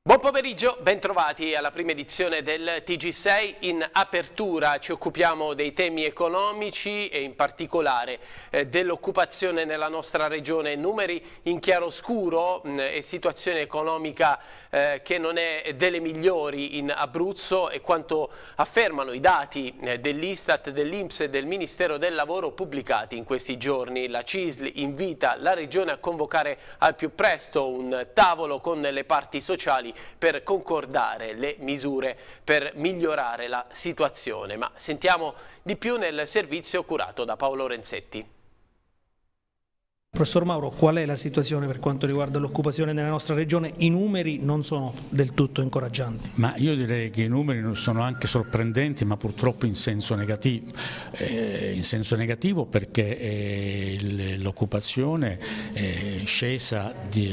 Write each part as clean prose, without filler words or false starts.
Buon pomeriggio, bentrovati alla prima edizione del TG6. In apertura ci occupiamo dei temi economici e in particolare dell'occupazione nella nostra regione. Numeri in chiaroscuro e situazione economica che non è delle migliori in Abruzzo, e quanto affermano i dati dell'Istat, dell'Inps e del Ministero del Lavoro pubblicati in questi giorni. La CISL invita la regione a convocare al più presto un tavolo con le parti sociali per concordare le misure per migliorare la situazione. Ma sentiamo di più nel servizio curato da Paolo Renzetti. Professor Mauro, qual è la situazione per quanto riguarda l'occupazione nella nostra regione? I numeri non sono del tutto incoraggianti. Ma io direi che i numeri sono anche sorprendenti, ma purtroppo in senso negativo. Perché l'occupazione è scesa del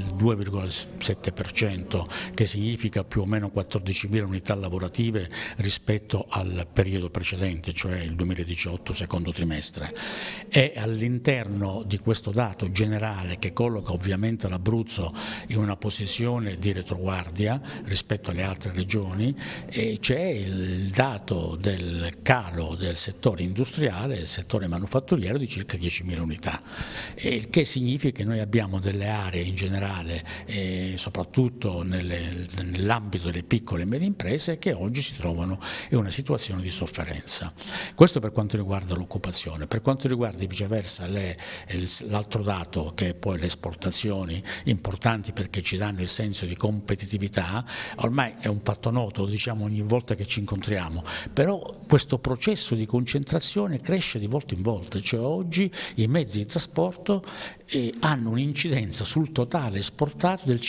2,7%, che significa più o meno 14.000 unità lavorative rispetto al periodo precedente, cioè il 2018 secondo trimestre. E all'interno di questo dato generale, che colloca ovviamente l'Abruzzo in una posizione di retroguardia rispetto alle altre regioni, c'è il dato del calo del settore industriale e del settore manufatturiero di circa 10.000 unità, il che significa che noi abbiamo delle aree in generale, soprattutto nell'ambito delle piccole e medie imprese, che oggi si trovano in una situazione di sofferenza. Questo per quanto riguarda l'occupazione. Per quanto riguarda viceversa l'altro dato, che è poi le esportazioni, importanti perché ci danno il senso di competitività, ormai è un fatto noto, lo diciamo ogni volta che ci incontriamo, però questo processo di concentrazione cresce di volta in volta, cioè oggi i mezzi di trasporto hanno un'incidenza sul totale esportato del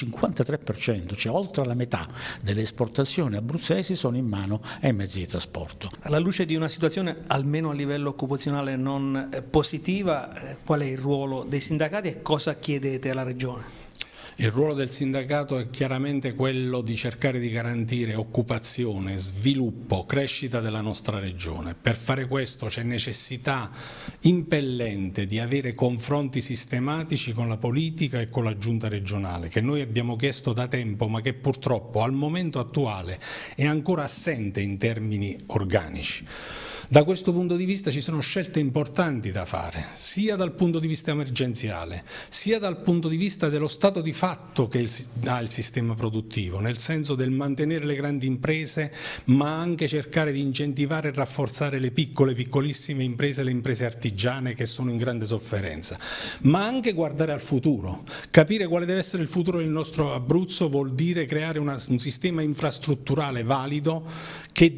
53%, cioè oltre la metà delle esportazioni abruzzesi sono in mano ai mezzi di trasporto. Alla luce di una situazione almeno a livello occupazionale non positiva, qual è il ruolo dei sindacati e cosa chiedete alla Regione? Il ruolo del sindacato è chiaramente quello di cercare di garantire occupazione, sviluppo, crescita della nostra regione. Per fare questo c'è necessità impellente di avere confronti sistematici con la politica e con la giunta regionale, che noi abbiamo chiesto da tempo, ma che purtroppo al momento attuale è ancora assente in termini organici. Da questo punto di vista ci sono scelte importanti da fare, sia dal punto di vista emergenziale, sia dal punto di vista dello stato di fatto che ha il sistema produttivo, nel senso del mantenere le grandi imprese, ma anche cercare di incentivare e rafforzare le piccole, piccolissime imprese, le imprese artigiane che sono in grande sofferenza, ma anche guardare al futuro. Capire quale deve essere il futuro del nostro Abruzzo vuol dire creare un sistema infrastrutturale valido che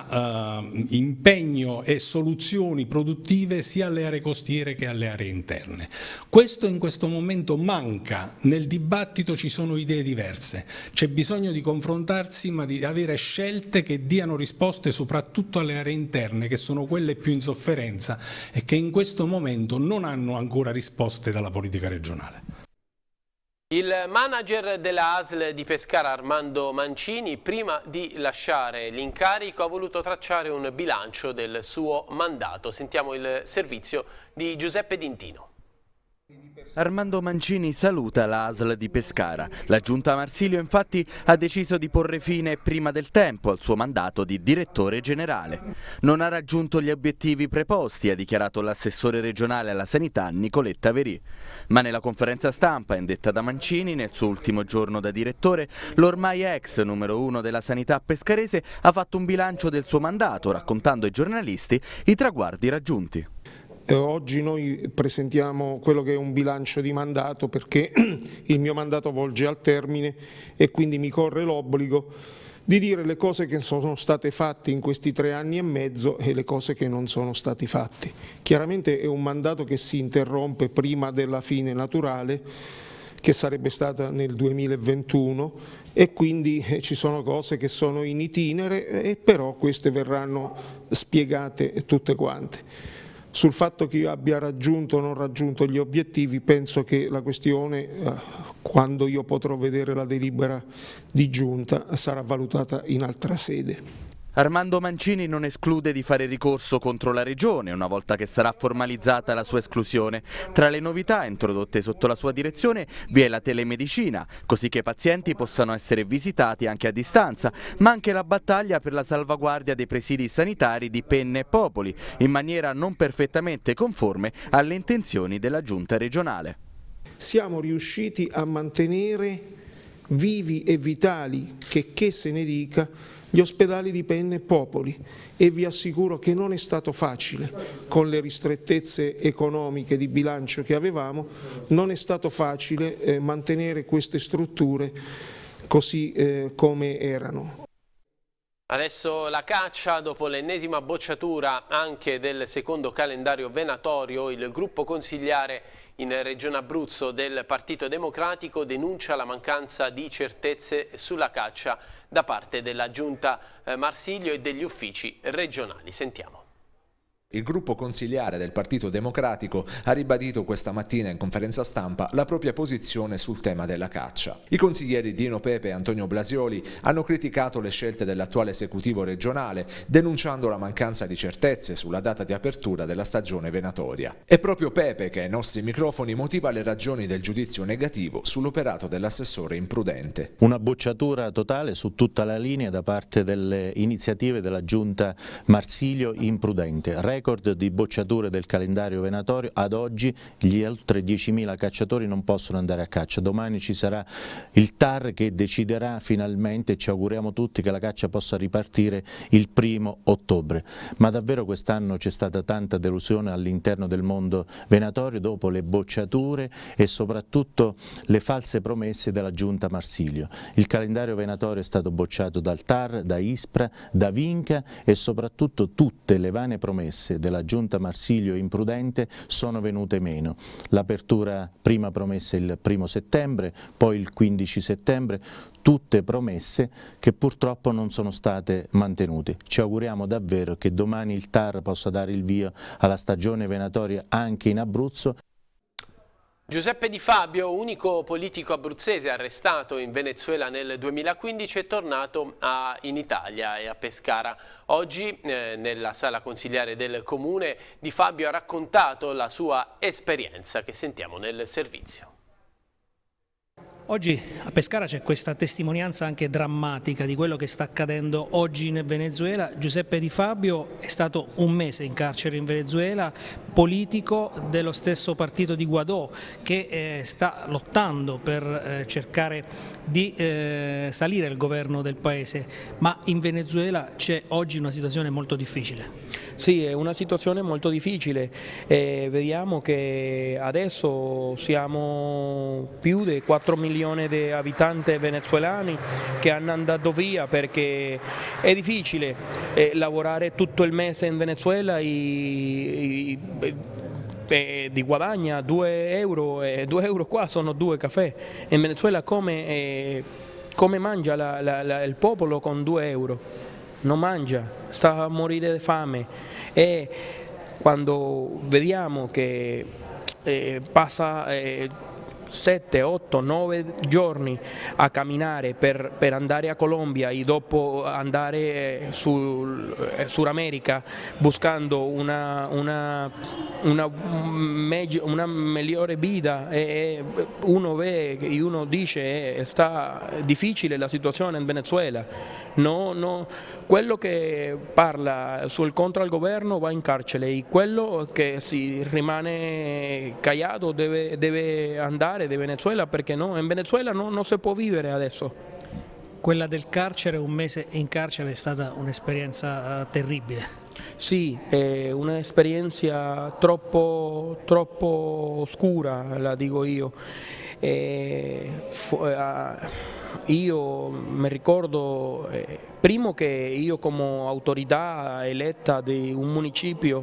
dia impegno e soluzioni produttive sia alle aree costiere che alle aree interne. Questo in questo momento manca, nel dibattito ci sono idee diverse, c'è bisogno di confrontarsi ma di avere scelte che diano risposte soprattutto alle aree interne, che sono quelle più in sofferenza e che in questo momento non hanno ancora risposte dalla politica regionale. Il manager della ASL di Pescara, Armando Mancini, prima di lasciare l'incarico ha voluto tracciare un bilancio del suo mandato. Sentiamo il servizio di Giuseppe D'Intino. Armando Mancini saluta la ASL di Pescara. La giunta Marsilio infatti ha deciso di porre fine prima del tempo al suo mandato di direttore generale. Non ha raggiunto gli obiettivi preposti, ha dichiarato l'assessore regionale alla sanità Nicoletta Verì. Ma nella conferenza stampa indetta da Mancini nel suo ultimo giorno da direttore, l'ormai ex numero 1 della sanità pescarese ha fatto un bilancio del suo mandato, raccontando ai giornalisti i traguardi raggiunti. Oggi noi presentiamo quello che è un bilancio di mandato perché il mio mandato volge al termine e quindi mi corre l'obbligo di dire le cose che sono state fatte in questi 3 anni e mezzo e le cose che non sono state fatte. Chiaramente è un mandato che si interrompe prima della fine naturale, che sarebbe stata nel 2021, e quindi ci sono cose che sono in itinere e però queste verranno spiegate tutte quante. Sul fatto che io abbia raggiunto o non raggiunto gli obiettivi, penso che la questione, quando io potrò vedere la delibera di giunta, sarà valutata in altra sede. Armando Mancini non esclude di fare ricorso contro la Regione una volta che sarà formalizzata la sua esclusione. Tra le novità introdotte sotto la sua direzione vi è la telemedicina, così che i pazienti possano essere visitati anche a distanza, ma anche la battaglia per la salvaguardia dei presidi sanitari di Penne e Popoli, in maniera non perfettamente conforme alle intenzioni della Giunta regionale. Siamo riusciti a mantenere vivi e vitali, che se ne dica, gli ospedali di Penne e Popoli, e vi assicuro che non è stato facile, con le ristrettezze economiche di bilancio che avevamo, non è stato facile mantenere queste strutture così come erano. Adesso la caccia, dopo l'ennesima bocciatura anche del secondo calendario venatorio, il gruppo consigliare in Regione Abruzzo del Partito Democratico denuncia la mancanza di certezze sulla caccia da parte della Giunta Marsilio e degli uffici regionali. Sentiamo. Il gruppo consigliare del Partito Democratico ha ribadito questa mattina in conferenza stampa la propria posizione sul tema della caccia. I consiglieri Dino Pepe e Antonio Blasioli hanno criticato le scelte dell'attuale esecutivo regionale, denunciando la mancanza di certezze sulla data di apertura della stagione venatoria. È proprio Pepe che ai nostri microfoni motiva le ragioni del giudizio negativo sull'operato dell'assessore imprudente. Una bocciatura totale su tutta la linea da parte delle iniziative della Giunta Marsilio imprudente. Record di bocciature del calendario venatorio, ad oggi gli oltre 10.000 cacciatori non possono andare a caccia, domani ci sarà il TAR che deciderà finalmente, ci auguriamo tutti che la caccia possa ripartire il 1° ottobre, ma davvero quest'anno c'è stata tanta delusione all'interno del mondo venatorio dopo le bocciature e soprattutto le false promesse della Giunta Marsilio. Il calendario venatorio è stato bocciato dal TAR, da Ispra, da Vinca e soprattutto tutte le vane promesse della Giunta Marsilio imprudente sono venute meno. L'apertura prima promessa il 1° settembre, poi il 15 settembre, tutte promesse che purtroppo non sono state mantenute. Ci auguriamo davvero che domani il TAR possa dare il via alla stagione venatoria anche in Abruzzo. Giuseppe Di Fabio, unico politico abruzzese arrestato in Venezuela nel 2015, è tornato in Italia e a Pescara. Oggi nella sala consigliare del Comune Di Fabio ha raccontato la sua esperienza che sentiamo nel servizio. Oggi a Pescara c'è questa testimonianza anche drammatica di quello che sta accadendo oggi in Venezuela. Giuseppe Di Fabio è stato un mese in carcere in Venezuela, politico dello stesso partito di Guaidó che sta lottando per cercare di salire il governo del paese, ma in Venezuela c'è oggi una situazione molto difficile. Sì, è una situazione molto difficile, vediamo che adesso siamo più di 4 milioni di abitanti venezuelani che hanno andato via perché è difficile lavorare tutto il mese in Venezuela e di guadagna 2 euro e 2 euro qua sono 2 caffè. In Venezuela come mangia il popolo con 2 euro? Non mangia, sta a morire di fame e quando vediamo che passa 7, 8, 9 giorni a camminare per andare a Colombia e dopo andare Sud America buscando una migliore vita e uno vede e uno dice sta difficile la situazione in Venezuela. No, quello che parla sul contro al governo va in carcere e quello che si rimane callato deve andare di Venezuela perché no, in Venezuela non si può vivere adesso. Quella del carcere, un mese in carcere, è stata un'esperienza terribile. Sì, è un'esperienza troppo oscura, la dico io. Io mi ricordo, primo che io come autorità eletta di un municipio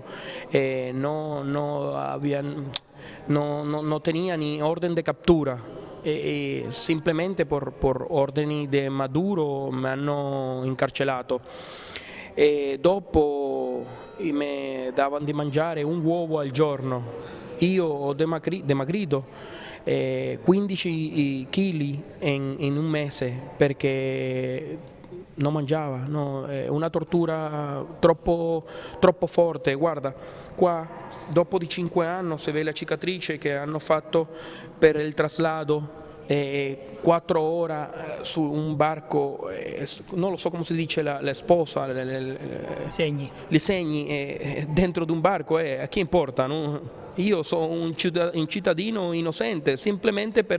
non tenía ni orden de captura, simplemente por ordini di Maduro mi hanno incarcelato e dopo mi davano di mangiare un uovo al giorno. Io ho dimagrito 15 kg in un mese perché non mangiava, no? È una tortura troppo forte. Guarda, qua dopo di 5 anni si vede la cicatrice che hanno fatto per il traslado. 4 ore su un barco, non lo so come si dice, la sposa, i segni dentro di un barco, a chi importa? No? Io sono un cittadino innocente, semplicemente per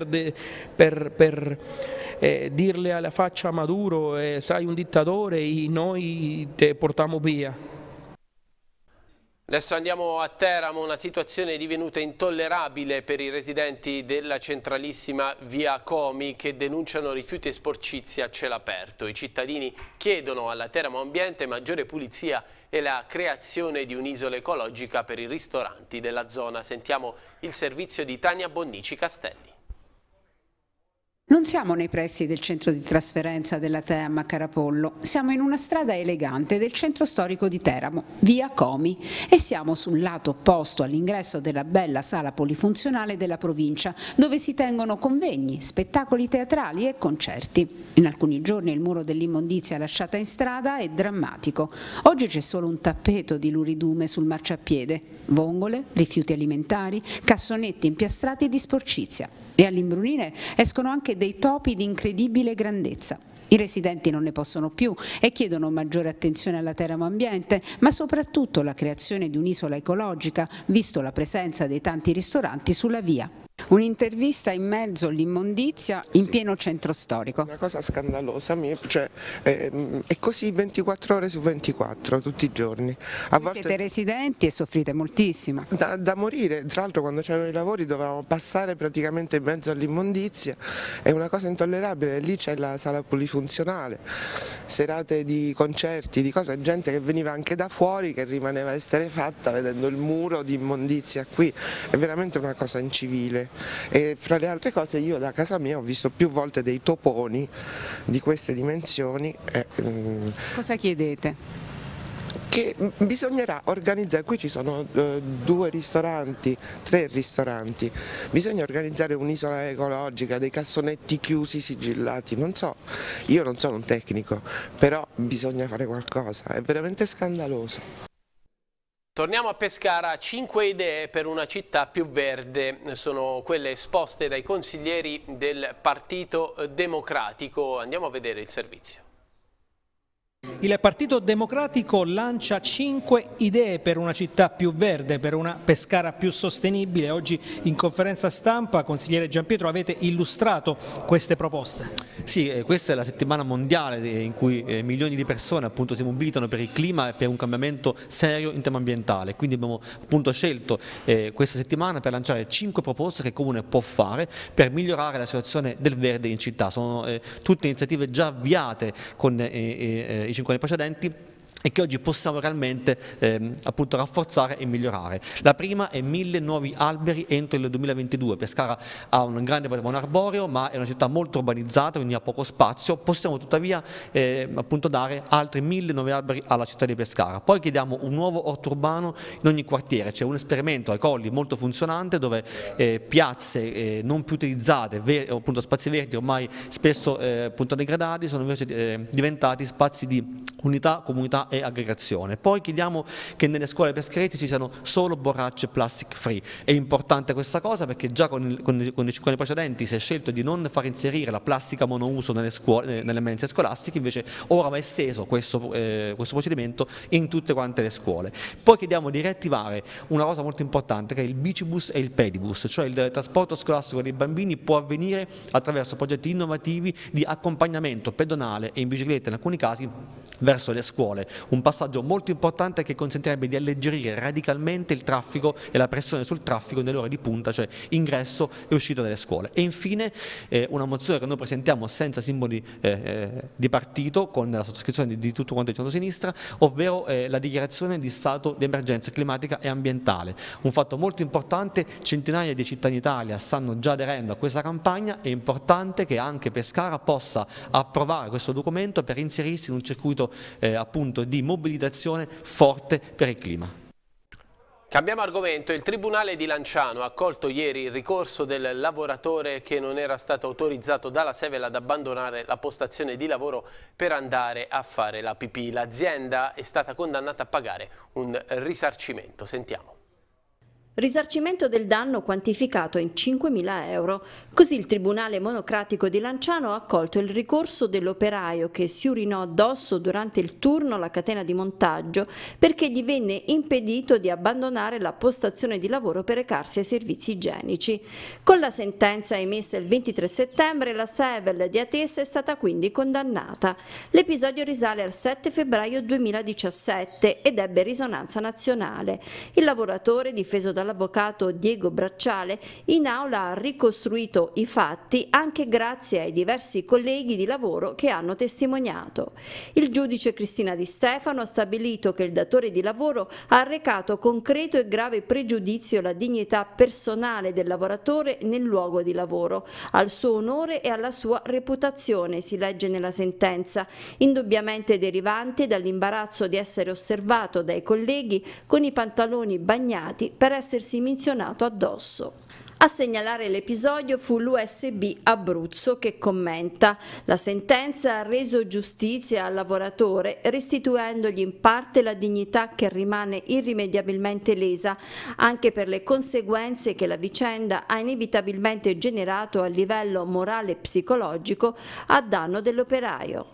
dirle alla faccia a Maduro, sei un dittatore, noi te portiamo via. Adesso andiamo a Teramo, una situazione divenuta intollerabile per i residenti della centralissima via Comi che denunciano rifiuti e sporcizia a cielo aperto. I cittadini chiedono alla Teramo Ambiente maggiore pulizia e la creazione di un'isola ecologica per i ristoranti della zona. Sentiamo il servizio di Tania Bonnici Castelli. Non siamo nei pressi del centro di trasferenza della TEAM a Carapollo, siamo in una strada elegante del centro storico di Teramo, via Comi, e siamo sul lato opposto all'ingresso della bella sala polifunzionale della provincia, dove si tengono convegni, spettacoli teatrali e concerti. In alcuni giorni il muro dell'immondizia lasciata in strada è drammatico. Oggi c'è solo un tappeto di luridume sul marciapiede, vongole, rifiuti alimentari, cassonetti impiastrati di sporcizia. E all'imbrunire escono anche dei topi di incredibile grandezza. I residenti non ne possono più e chiedono maggiore attenzione alla Teramo Ambiente, ma soprattutto la creazione di un'isola ecologica, visto la presenza dei tanti ristoranti sulla via. Un'intervista in mezzo all'immondizia in pieno centro storico. Una cosa scandalosa, cioè, è così 24 ore su 24, tutti i giorni. A volte siete residenti e soffrite moltissimo. Da morire, tra l'altro quando c'erano i lavori dovevamo passare praticamente in mezzo all'immondizia, è una cosa intollerabile, lì c'è la sala polifunzionale, serate di concerti, di cose, gente che veniva anche da fuori che rimaneva esterefatta vedendo il muro di immondizia qui, è veramente una cosa incivile. E fra le altre cose io da casa mia ho visto più volte dei toponi di queste dimensioni. Cosa chiedete? Che bisognerà organizzare, qui ci sono 2 ristoranti, 3 ristoranti, bisogna organizzare un'isola ecologica, dei cassonetti chiusi, sigillati, non so, io non sono un tecnico, però bisogna fare qualcosa, è veramente scandaloso. Torniamo a Pescara, 5 idee per una città più verde, sono quelle esposte dai consiglieri del Partito Democratico. Andiamo a vedere il servizio. Il Partito Democratico lancia 5 idee per una città più verde, per una Pescara più sostenibile. Oggi in conferenza stampa, consigliere Giampietro, avete illustrato queste proposte. Sì, questa è la settimana mondiale in cui milioni di persone appunto si mobilitano per il clima e per un cambiamento serio in tema ambientale. Quindi abbiamo appunto scelto questa settimana per lanciare 5 proposte che il Comune può fare per migliorare la situazione del verde in città. Sono tutte iniziative già avviate con i 5 anni precedenti e che oggi possiamo realmente appunto rafforzare e migliorare. La prima è 1000 nuovi alberi entro il 2022. Pescara ha un grande patrimonio arboreo, ma è una città molto urbanizzata, quindi ha poco spazio. Possiamo tuttavia appunto dare altri 1000 nuovi alberi alla città di Pescara. Poi chiediamo un nuovo orto urbano in ogni quartiere. C'è un esperimento ai Colli molto funzionante dove piazze non più utilizzate, appunto spazi verdi ormai spesso appunto degradati, sono invece diventati spazi di unità, comunità e aggregazione. Poi chiediamo che nelle scuole pescaresi ci siano solo borracce plastic free. È importante questa cosa perché già con i 5 anni precedenti si è scelto di non far inserire la plastica monouso nelle scuole, nelle mense scolastiche, invece ora va esteso questo procedimento in tutte quante le scuole. Poi chiediamo di riattivare una cosa molto importante che è il bicibus e il pedibus, cioè il trasporto scolastico dei bambini può avvenire attraverso progetti innovativi di accompagnamento pedonale e in bicicletta in alcuni casi verso le scuole, un passaggio molto importante che consentirebbe di alleggerire radicalmente il traffico e la pressione sul traffico nelle ore di punta, cioè ingresso e uscita dalle scuole. E infine una mozione che noi presentiamo senza simboli di partito, con la sottoscrizione di tutto quanto il centro-sinistra, ovvero la dichiarazione di stato di emergenza climatica e ambientale. Un fatto molto importante, centinaia di città in Italia stanno già aderendo a questa campagna, è importante che anche Pescara possa approvare questo documento per inserirsi in un circuito appunto di mobilitazione forte per il clima. Cambiamo argomento. Il Tribunale di Lanciano ha accolto ieri il ricorso del lavoratore che non era stato autorizzato dalla Sevel ad abbandonare la postazione di lavoro per andare a fare la pipì. L'azienda è stata condannata a pagare un risarcimento. Sentiamo. Risarcimento del danno quantificato in 5.000 euro. Così il Tribunale Monocratico di Lanciano ha accolto il ricorso dell'operaio che si urinò addosso durante il turno alla catena di montaggio perché gli venne impedito di abbandonare la postazione di lavoro per recarsi ai servizi igienici. Con la sentenza emessa il 23 settembre la Sevel di Atessa è stata quindi condannata. L'episodio risale al 7 febbraio 2017 ed ebbe risonanza nazionale. Il lavoratore, difeso dall'avvocato Diego Bracciale, in aula ha ricostruito i fatti anche grazie ai diversi colleghi di lavoro che hanno testimoniato. Il giudice Cristina Di Stefano ha stabilito che il datore di lavoro ha arrecato concreto e grave pregiudizio alla dignità personale del lavoratore nel luogo di lavoro, al suo onore e alla sua reputazione, si legge nella sentenza, indubbiamente derivante dall'imbarazzo di essere osservato dai colleghi con i pantaloni bagnati per essersi menzionato addosso. A segnalare l'episodio fu l'USB Abruzzo che commenta: la sentenza ha reso giustizia al lavoratore restituendogli in parte la dignità che rimane irrimediabilmente lesa, anche per le conseguenze che la vicenda ha inevitabilmente generato a livello morale e psicologico a danno dell'operaio.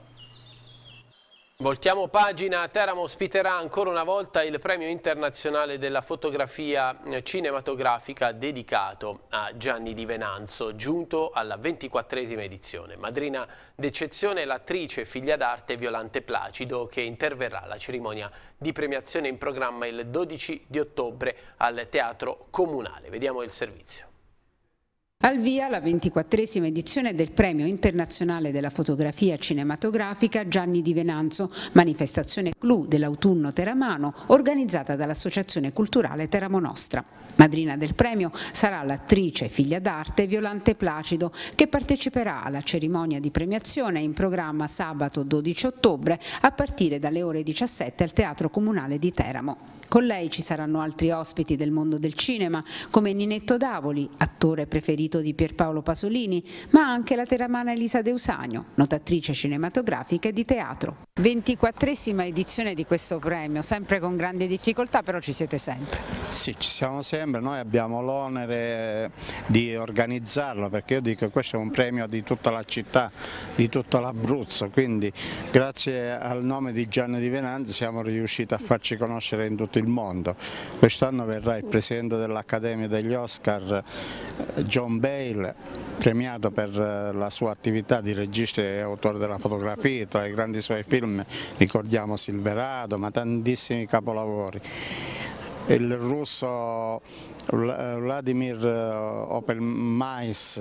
Voltiamo pagina. Teramo ospiterà ancora una volta il Premio Internazionale della Fotografia Cinematografica dedicato a Gianni Di Venanzo, giunto alla 24esima edizione. Madrina d'eccezione è l'attrice figlia d'arte Violante Placido, che interverrà alla cerimonia di premiazione in programma il 12 di ottobre al Teatro Comunale. Vediamo il servizio. Al via la 24esima edizione del Premio Internazionale della Fotografia Cinematografica Gianni Di Venanzo, manifestazione clou dell'autunno teramano organizzata dall'Associazione Culturale Teramo Nostra. Madrina del premio sarà l'attrice figlia d'arte Violante Placido, che parteciperà alla cerimonia di premiazione in programma sabato 12 ottobre a partire dalle ore 17 al Teatro Comunale di Teramo. Con lei ci saranno altri ospiti del mondo del cinema come Ninetto Davoli, attore preferito di Pierpaolo Pasolini, ma anche la teramana Elisa Deusanio, notatrice cinematografica e di teatro. 24esima edizione di questo premio, sempre con grandi difficoltà, però ci siete sempre. Sì, ci siamo sempre, noi abbiamo l'onere di organizzarlo, perché io dico che questo è un premio di tutta la città, di tutto l'Abruzzo, quindi grazie al nome di Gianni Di Venanzo siamo riusciti a farci conoscere in tutto il mondo. Quest'anno verrà il presidente dell'Accademia degli Oscar, John Bale, premiato per la sua attività di regista e autore della fotografia. Tra i grandi suoi film ricordiamo Silverado, ma tantissimi capolavori. Il russo Vladimir Opelmais,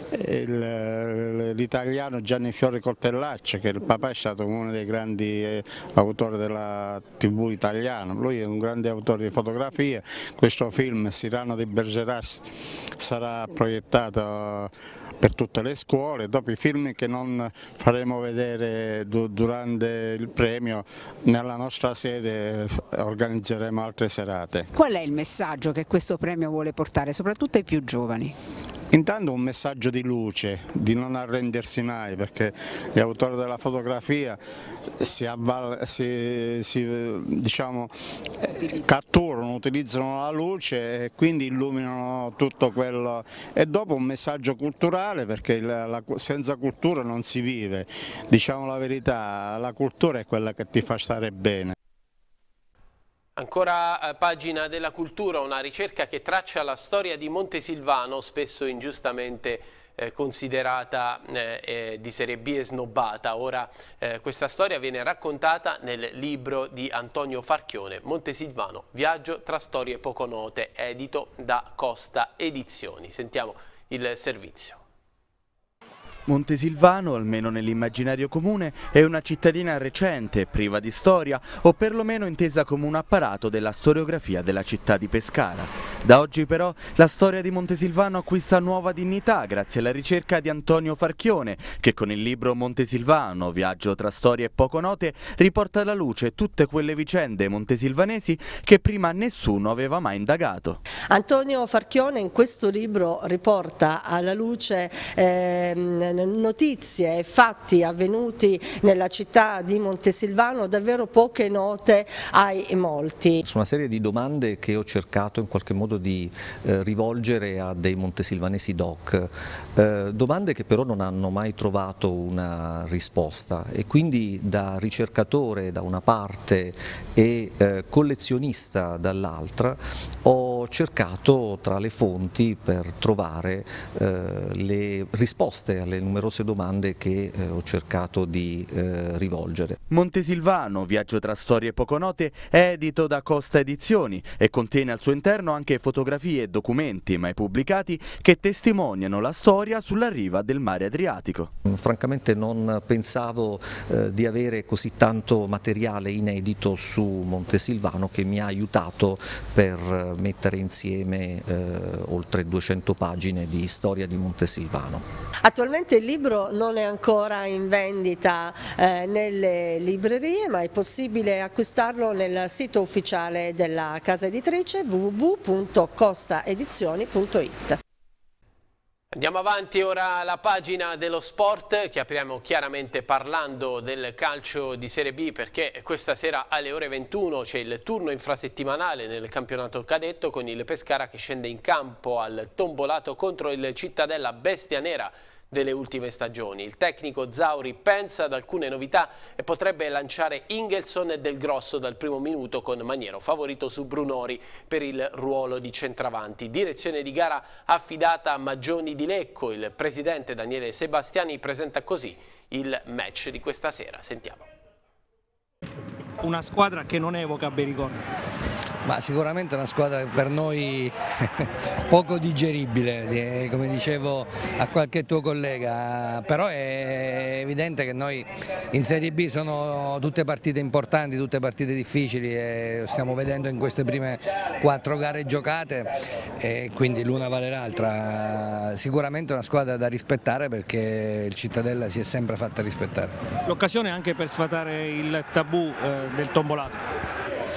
l'italiano Gianni Fiori Coltellacci, che il papà è stato uno dei grandi autori della TV italiana. Lui è un grande autore di fotografia. Questo film, Cyrano di Bergerac, sarà proiettato per tutte le scuole. Dopo i film che non faremo vedere durante il premio, nella nostra sede organizzeremo altre serate. Qual è il messaggio che questo premio vuole portare, soprattutto ai più giovani? Intanto un messaggio di luce, di non arrendersi mai, perché gli autori della fotografia catturano, utilizzano la luce e quindi illuminano tutto quello. E dopo un messaggio culturale, perché senza cultura non si vive, diciamo la verità, la cultura è quella che ti fa stare bene. Ancora pagina della cultura, una ricerca che traccia la storia di Montesilvano, spesso ingiustamente considerata di serie B e snobbata. Ora questa storia viene raccontata nel libro di Antonio Farchione, Montesilvano, viaggio tra storie poco note, edito da Costa Edizioni. Sentiamo il servizio. Montesilvano, almeno nell'immaginario comune, è una cittadina recente, priva di storia o perlomeno intesa come un apparato della storiografia della città di Pescara. Da oggi però la storia di Montesilvano acquista nuova dignità grazie alla ricerca di Antonio Farchione, che con il libro Montesilvano, viaggio tra storie poco note, riporta alla luce tutte quelle vicende montesilvanesi che prima nessuno aveva mai indagato. Antonio Farchione in questo libro riporta alla luce notizie e fatti avvenuti nella città di Montesilvano davvero poche note ai molti. Su una serie di domande che ho cercato in qualche modo di rivolgere a dei montesilvanesi doc, domande che però non hanno mai trovato una risposta, e quindi da ricercatore da una parte e collezionista dall'altra ho cercato tra le fonti per trovare le risposte alle numerose domande che ho cercato di rivolgere. Montesilvano, viaggio tra storie poco note, è edito da Costa Edizioni e contiene al suo interno anche fotografie e documenti mai pubblicati che testimoniano la storia sulla riva del mare Adriatico. Francamente non pensavo di avere così tanto materiale inedito su Montesilvano, che mi ha aiutato per mettere insieme oltre 200 pagine di storia di Montesilvano. Attualmente il libro non è ancora in vendita nelle librerie, ma è possibile acquistarlo nel sito ufficiale della casa editrice www.costaedizioni.it. Andiamo avanti, ora alla pagina dello sport, che apriamo chiaramente parlando del calcio di Serie B, perché questa sera alle ore 21 c'è il turno infrasettimanale nel campionato cadetto con il Pescara che scende in campo al Tombolato contro il Cittadella, bestia nera delle ultime stagioni. Il tecnico Zauri pensa ad alcune novità e potrebbe lanciare Ingelson e Del Grosso dal primo minuto, con Maniero favorito su Brunori per il ruolo di centravanti. Direzione di gara affidata a Maggioni di Lecco. Il presidente Daniele Sebastiani presenta così il match di questa sera. Sentiamo. Una squadra che non evoca bei ricordi. Ma sicuramente è una squadra per noi poco digeribile, come dicevo a qualche tuo collega, però è evidente che noi in Serie B sono tutte partite importanti, tutte partite difficili, e lo stiamo vedendo in queste prime 4 gare giocate, e quindi l'una vale l'altra. Sicuramente è una squadra da rispettare, perché il Cittadella si è sempre fatta rispettare. L'occasione anche per sfatare il tabù del Tombolato.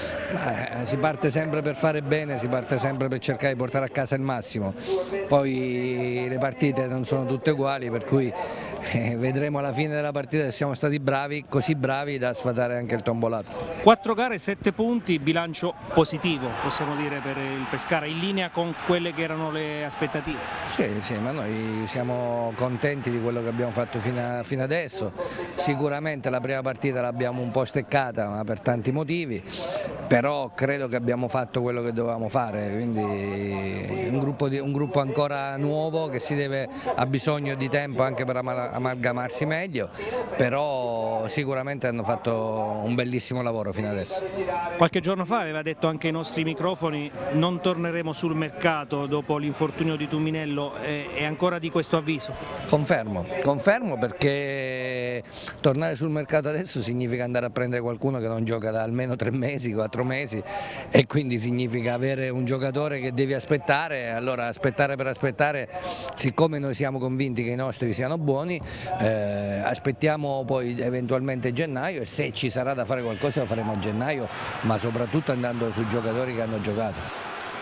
Si parte sempre per fare bene, si parte sempre per cercare di portare a casa il massimo, poi le partite non sono tutte uguali, per cui vedremo alla fine della partita se siamo stati bravi, così bravi da sfatare anche il Tombolato. 4 gare, 7 punti, bilancio positivo possiamo dire per il Pescara, in linea con quelle che erano le aspettative. Sì, ma noi siamo contenti di quello che abbiamo fatto fino adesso. Sicuramente la prima partita l'abbiamo un po' steccata, ma per tanti motivi, però credo che abbiamo fatto quello che dovevamo fare, quindi un gruppo ancora nuovo che ha bisogno di tempo anche per amalgamarsi meglio, però sicuramente hanno fatto un bellissimo lavoro fino adesso. Qualche giorno fa aveva detto anche ai nostri microfoni: non torneremo sul mercato dopo l'infortunio di Tuminello, è ancora di questo avviso? Confermo, perché tornare sul mercato adesso significa andare a prendere qualcuno che non gioca da almeno 3 mesi, 4 mesi, e quindi significa avere un giocatore che devi aspettare. Allora aspettare per aspettare, siccome noi siamo convinti che i nostri siano buoni, aspettiamo poi eventualmente gennaio, e se ci sarà da fare qualcosa lo faremo a gennaio, ma soprattutto andando sui giocatori che hanno giocato.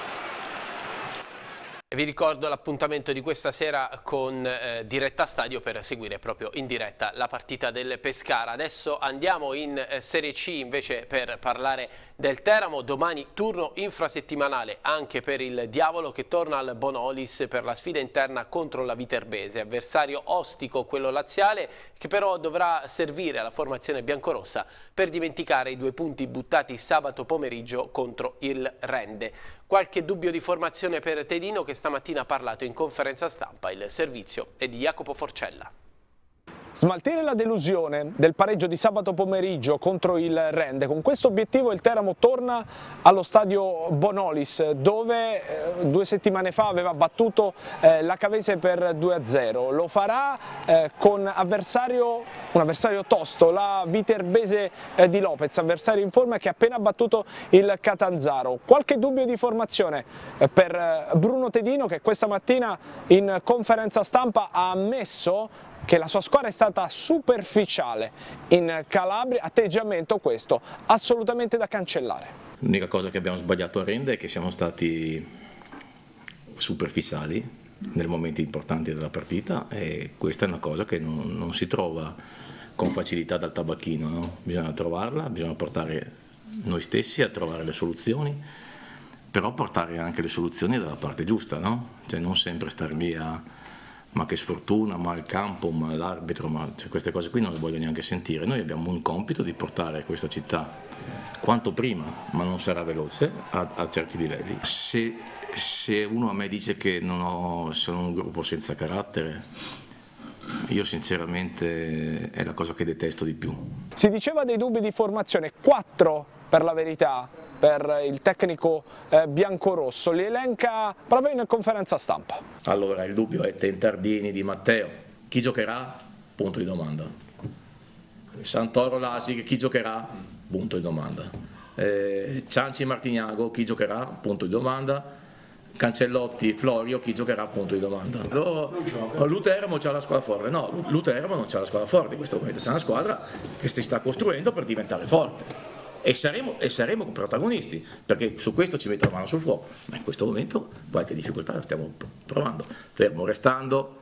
Vi ricordo l'appuntamento di questa sera con Diretta Stadio per seguire proprio in diretta la partita del Pescara. Adesso andiamo in Serie C invece per parlare del Teramo. Domani turno infrasettimanale anche per il Diavolo, che torna al Bonolis per la sfida interna contro la Viterbese. Avversario ostico quello laziale, che però dovrà servire alla formazione biancorossa per dimenticare i 2 punti buttati sabato pomeriggio contro il Rende. Qualche dubbio di formazione per Tedino, che stamattina ha parlato in conferenza stampa. Il servizio è di Jacopo Forcella. Smaltire la delusione del pareggio di sabato pomeriggio contro il Rende. Con questo obiettivo il Teramo torna allo stadio Bonolis, dove 2 settimane fa aveva battuto la Cavese per 2-0. Lo farà con un avversario tosto, la Viterbese di Lopez, avversario in forma che ha appena battuto il Catanzaro. Qualche dubbio di formazione per Bruno Tedino, che questa mattina in conferenza stampa ha ammesso che la sua squadra è stata superficiale in Calabria, atteggiamento questo assolutamente da cancellare. L'unica cosa che abbiamo sbagliato a Rende è che siamo stati superficiali nei momenti importanti della partita, e questa è una cosa che non si trova con facilità dal tabacchino, no? Bisogna trovarla, bisogna portare noi stessi a trovare le soluzioni, però portare anche le soluzioni dalla parte giusta, no? Cioè non sempre stare lì a ma che sfortuna, ma il campo, ma l'arbitro, cioè queste cose qui non le voglio neanche sentire. Noi abbiamo un compito di portare questa città quanto prima, ma non sarà veloce, a certi livelli. Se uno a me dice che sono un gruppo senza carattere, io sinceramente è la cosa che detesto di più. Si diceva dei dubbi di formazione, 4 per la verità, per il tecnico biancorosso, li elenca proprio in conferenza stampa. Allora il dubbio è Tentardini, Di Matteo, chi giocherà? Punto di domanda. Santoro, Lasig, chi giocherà? Punto di domanda. Cianci, Martignago, chi giocherà? Punto di domanda. Cancellotti, Florio, chi giocherà? Punto di domanda. Luteramo c'ha la squadra forte. No, Luteramo non c'ha la squadra forte in questo momento, c'è una squadra che si sta costruendo per diventare forte. E saremo protagonisti, perché su questo ci metto la mano sul fuoco, ma in questo momento qualche difficoltà la stiamo provando, fermo restando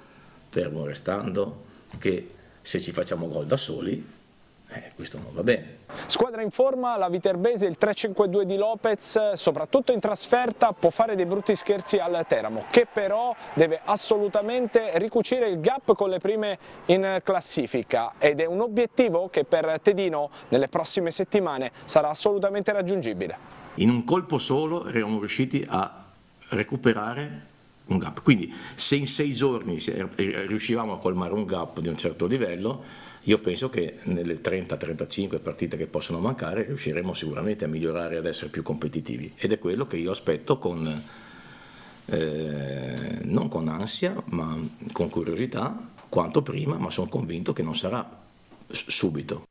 che se ci facciamo gol da soli, questo non va bene. Squadra in forma, la Viterbese, il 3-5-2 di Lopez, soprattutto in trasferta può fare dei brutti scherzi al Teramo, che però deve assolutamente ricucire il gap con le prime in classifica, ed è un obiettivo che per Tedino nelle prossime settimane sarà assolutamente raggiungibile. In un colpo solo eravamo riusciti a recuperare un gap, quindi se in 6 giorni riuscivamo a colmare un gap di un certo livello, io penso che nelle 30-35 partite che possono mancare riusciremo sicuramente a migliorare e ad essere più competitivi, ed è quello che io aspetto non con ansia ma con curiosità, quanto prima, ma sono convinto che non sarà subito.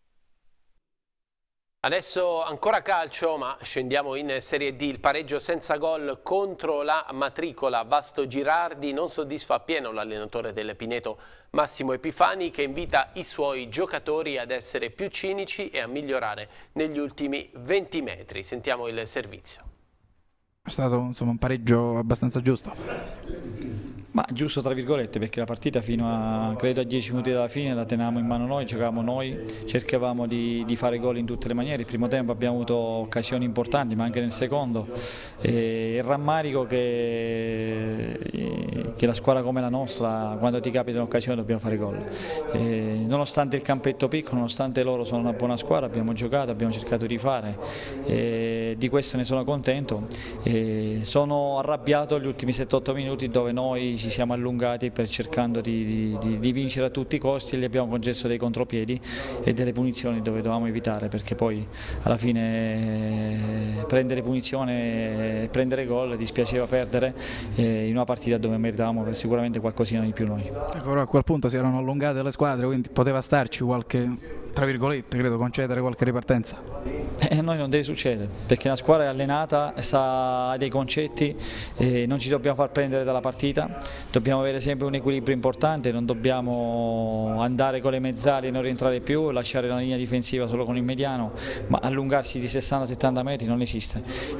Adesso ancora calcio, ma scendiamo in Serie D. Il pareggio senza gol contro la Matricola. Vasto Girardi non soddisfa appieno l'allenatore del Pineto Massimo Epifani, che invita i suoi giocatori ad essere più cinici e a migliorare negli ultimi 20 metri. Sentiamo il servizio. È stato un pareggio abbastanza giusto. Ma giusto tra virgolette, perché la partita fino a credo a 10 minuti dalla fine la tenevamo in mano noi, giocavamo noi, cercavamo di fare gol in tutte le maniere. Il primo tempo abbiamo avuto occasioni importanti, ma anche nel secondo. Il rammarico che la squadra come la nostra, quando ti capita un'occasione dobbiamo fare gol. Nonostante il campetto piccolo, nonostante loro sono una buona squadra, abbiamo giocato, abbiamo cercato di fare. Di questo ne sono contento. Sono arrabbiato gli ultimi 7-8 minuti dove noi ci siamo allungati cercando di vincere a tutti i costi, e gli abbiamo concesso dei contropiedi e delle punizioni dove dovevamo evitare, perché poi alla fine prendere punizione e prendere gol dispiaceva perdere in una partita dove meritavamo sicuramente qualcosina di più noi. Ecco, a quel punto si erano allungate le squadre, quindi poteva starci qualche, tra virgolette, credo, concedere qualche ripartenza. A noi non deve succedere, perché la squadra è allenata, ha dei concetti, non ci dobbiamo far prendere dalla partita, dobbiamo avere sempre un equilibrio importante, non dobbiamo andare con le mezzali e non rientrare più, lasciare la linea difensiva solo con il mediano, ma allungarsi di 60-70 metri non esiste.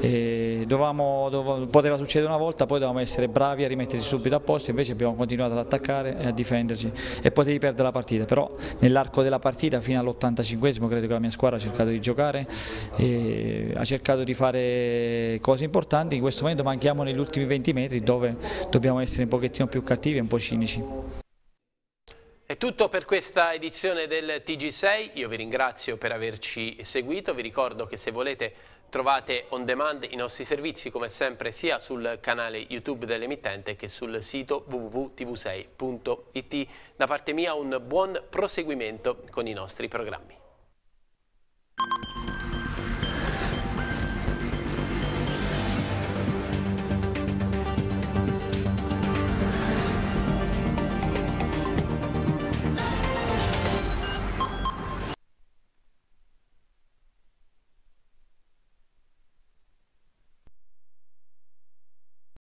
Poteva succedere una volta, poi dovevamo essere bravi a rimettersi subito a posto, invece abbiamo continuato ad attaccare e a difenderci e potevi perdere la partita, però nell'arco della partita fino all'85esimo credo che la mia squadra ha cercato di giocare, ha cercato di fare cose importanti. In questo momento manchiamo negli ultimi 20 metri dove dobbiamo essere un pochettino più cattivi e un po' cinici. È tutto per questa edizione del TG6, io vi ringrazio per averci seguito, vi ricordo che se volete trovate on demand i nostri servizi come sempre sia sul canale YouTube dell'emittente che sul sito www.tv6.it. Da parte mia un buon proseguimento con i nostri programmi.